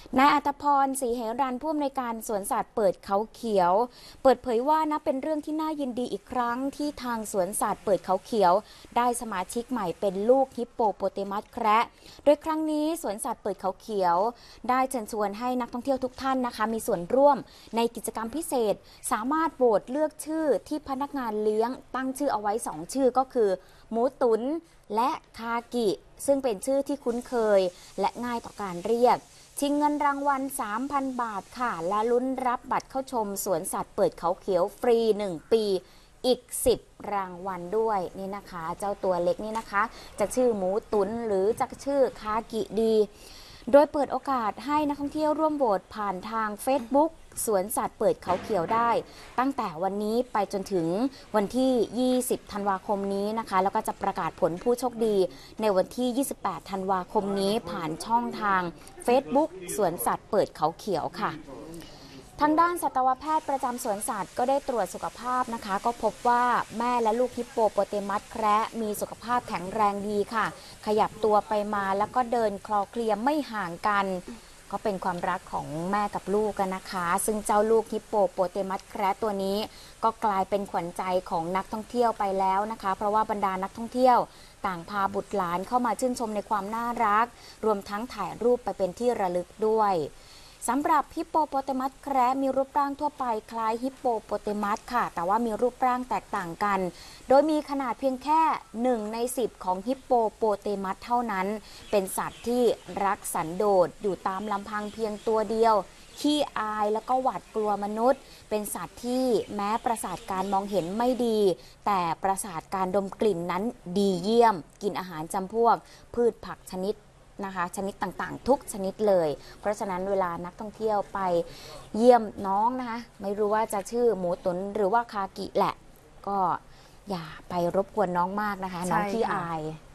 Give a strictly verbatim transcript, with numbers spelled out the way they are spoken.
นายอัตภพร ศรีเหรัญย์ผู้อำนวยการสวนสัตว์เปิดเขาเขียวเปิดเผยว่านับเป็นเรื่องที่น่ายินดีอีกครั้งที่ทางสวนสัตว์เปิดเขาเขียวได้สมาชิกใหม่เป็นลูกฮิปโปโปเตมัสแคระโดยครั้งนี้สวนสัตว์เปิดเขาเขียวได้เชิญชวนให้นักท่องเที่ยวทุกท่านนะคะมีส่วนร่วมในกิจกรรมพิเศษสามารถโหวตเลือกชื่อที่พนักงานเลี้ยงตั้งชื่อเอาไว้สองชื่อก็คือหมูตุนและคากิซึ่งเป็นชื่อที่คุ้นเคยและง่ายต่อการเรียกชิงเงินรางวัล สามพัน บาทค่ะและลุ้นรับบัตรเข้าชมสวนสัตว์เปิดเขาเขียวฟรีหนึ่งปีอีกสิบรางวัลด้วยนี่นะคะเจ้าตัวเล็กนี่นะคะจะชื่อหมูตุนหรือจะชื่อคากิดีโดยเปิดโอกาสให้นักท่องเที่ยวร่วมโหวตผ่านทาง Facebook สวนสัตว์เปิดเขาเขียวได้ตั้งแต่วันนี้ไปจนถึงวันที่ยี่สิบธันวาคมนี้นะคะแล้วก็จะประกาศผลผู้โชคดีในวันที่ยี่สิบแปดธันวาคมนี้ผ่านช่องทาง Facebook สวนสัตว์เปิดเขาเขียวค่ะทางด้านสัตวแพทย์ประจำสวนสัตว์ก็ได้ตรวจสุขภาพนะคะก็พบว่าแม่และลูกฮิปโปโปเตมัสแคระมีสุขภาพแข็งแรงดีค่ะขยับตัวไปมาแล้วก็เดินคลอเคลียไม่ห่างกันก็เป็นความรักของแม่กับลูกกันนะคะซึ่งเจ้าลูกฮิปโปโปเตมัสแคระตัวนี้ก็กลายเป็นขวัญใจของนักท่องเที่ยวไปแล้วนะคะเพราะว่าบรรดานักท่องเที่ยวต่างพาบุตรหลานเข้ามาชื่นชมในความน่ารักรวมทั้งถ่ายรูปไปเป็นที่ระลึกด้วยสำหรับฮิปโปโปเตมัสแคระมีรูปร่างทั่วไปคล้ายฮิปโปโปเตมัสค่ะแต่ว่ามีรูปร่างแตกต่างกันโดยมีขนาดเพียงแค่หนึ่งในสิบของฮิปโปโปเตมัสเท่านั้นเป็นสัตว์ที่รักสันโดษอยู่ตามลำพังเพียงตัวเดียวขี้อายแล้วก็หวาดกลัวมนุษย์เป็นสัตว์ที่แม้ประสาทการมองเห็นไม่ดีแต่ประสาทการดมกลิ่นนั้นดีเยี่ยมกินอาหารจำพวกพืชผักชนิดนะคะชนิดต่างๆทุกชนิดเลยเพราะฉะนั้นเวลานักท่องเที่ยวไปเยี่ยมน้องนะคะไม่รู้ว่าจะชื่อหมูตุนหรือว่าคากิแหละก็อย่าไปรบกวนน้องมากนะคะน้องขี้อาย